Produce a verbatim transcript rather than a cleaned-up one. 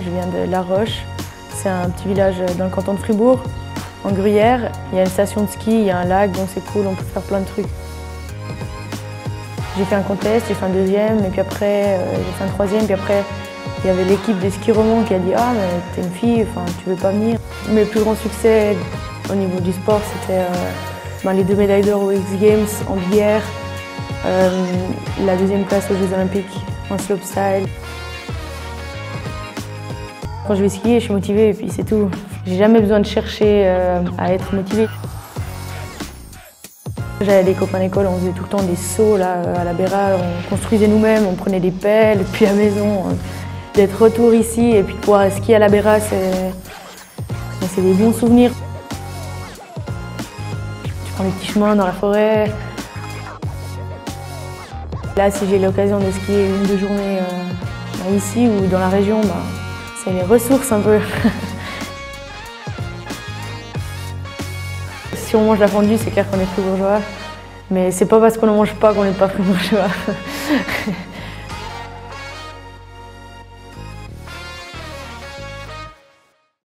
Je viens de La Roche. C'est un petit village dans le canton de Fribourg, en Gruyère. Il y a une station de ski, il y a un lac, donc c'est cool, on peut faire plein de trucs. J'ai fait un contest, j'ai fait un deuxième, et puis après euh, j'ai fait un troisième, puis après il y avait l'équipe des ski romans qui a dit « Ah, mais t'es une fille, enfin, tu veux pas venir ?» Mes plus grands succès au niveau du sport, c'était euh, ben, les deux médailles d'or aux X Games en bière, euh, la deuxième place aux Jeux Olympiques en slopestyle. Quand je vais skier, je suis motivée et puis c'est tout. J'ai jamais besoin de chercher euh, à être motivée. J'avais des copains d'école, on faisait tout le temps des sauts là, à la Béra, on construisait nous-mêmes, on prenait des pelles depuis la maison. D'être retour ici et puis de pouvoir skier à la Béra, c'est des bons souvenirs. Tu prends les petits chemins dans la forêt. Là, si j'ai l'occasion de skier une ou deux journées euh, ici ou dans la région, bah, c'est les ressources un peu. Si on mange la fondue, c'est clair qu'on est fribourgeois, mais c'est pas parce qu'on ne mange pas qu'on n'est pas fribourgeois.